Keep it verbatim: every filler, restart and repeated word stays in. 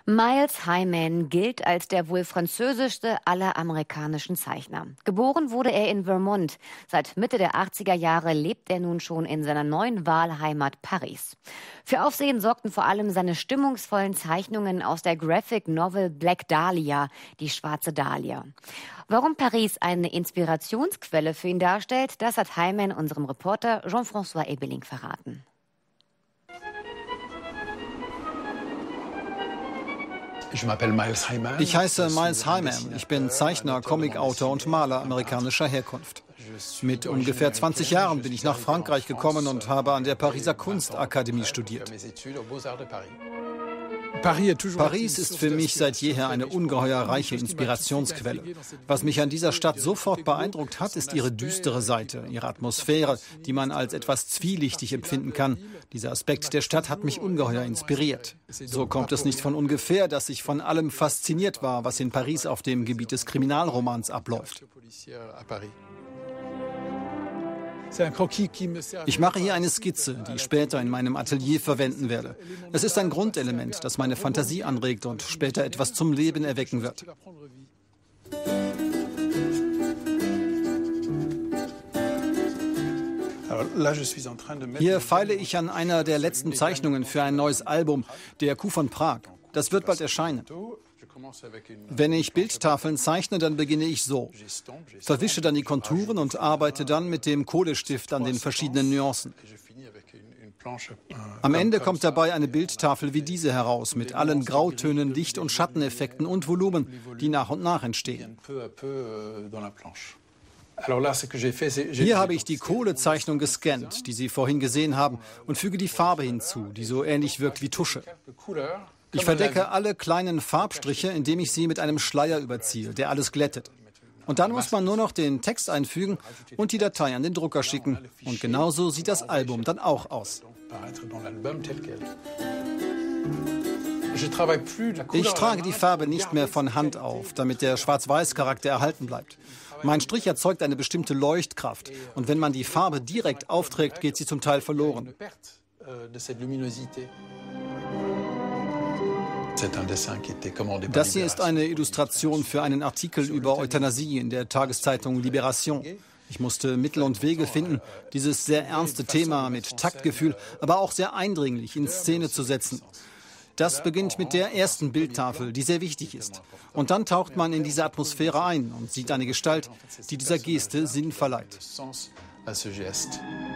Miles Hyman gilt als der wohl französischste aller amerikanischen Zeichner. Geboren wurde er in Vermont. Seit Mitte der achtziger Jahre lebt er nun schon in seiner neuen Wahlheimat Paris. Für Aufsehen sorgten vor allem seine stimmungsvollen Zeichnungen aus der Graphic Novel Black Dahlia, die schwarze Dahlia. Warum Paris eine Inspirationsquelle für ihn darstellt, das hat Hyman unserem Reporter Jean-François Ebeling verraten. Ich heiße Miles Hyman. Ich bin Zeichner, Comicautor und Maler amerikanischer Herkunft. Mit ungefähr zwanzig Jahren bin ich nach Frankreich gekommen und habe an der Pariser Kunstakademie studiert. Paris ist für mich seit jeher eine ungeheuer reiche Inspirationsquelle. Was mich an dieser Stadt sofort beeindruckt hat, ist ihre düstere Seite, ihre Atmosphäre, die man als etwas zwielichtig empfinden kann. Dieser Aspekt der Stadt hat mich ungeheuer inspiriert. So kommt es nicht von ungefähr, dass ich von allem fasziniert war, was in Paris auf dem Gebiet des Kriminalromans abläuft. Ich mache hier eine Skizze, die ich später in meinem Atelier verwenden werde. Es ist ein Grundelement, das meine Fantasie anregt und später etwas zum Leben erwecken wird. Hier feile ich an einer der letzten Zeichnungen für ein neues Album, der Coup von Prag. Das wird bald erscheinen. Wenn ich Bildtafeln zeichne, dann beginne ich so. Verwische dann die Konturen und arbeite dann mit dem Kohlestift an den verschiedenen Nuancen. Am Ende kommt dabei eine Bildtafel wie diese heraus, mit allen Grautönen, Licht- und Schatteneffekten und Volumen, die nach und nach entstehen. Hier habe ich die Kohlezeichnung gescannt, die Sie vorhin gesehen haben, und füge die Farbe hinzu, die so ähnlich wirkt wie Tusche. Ich verdecke alle kleinen Farbstriche, indem ich sie mit einem Schleier überziehe, der alles glättet. Und dann muss man nur noch den Text einfügen und die Datei an den Drucker schicken. Und genauso sieht das Album dann auch aus. Ich trage die Farbe nicht mehr von Hand auf, damit der Schwarz-Weiß-Charakter erhalten bleibt. Mein Strich erzeugt eine bestimmte Leuchtkraft. Und wenn man die Farbe direkt aufträgt, geht sie zum Teil verloren. Das hier ist eine Illustration für einen Artikel über Euthanasie in der Tageszeitung Libération. Ich musste Mittel und Wege finden, dieses sehr ernste Thema mit Taktgefühl, aber auch sehr eindringlich in Szene zu setzen. Das beginnt mit der ersten Bildtafel, die sehr wichtig ist. Und dann taucht man in diese Atmosphäre ein und sieht eine Gestalt, die dieser Geste Sinn verleiht.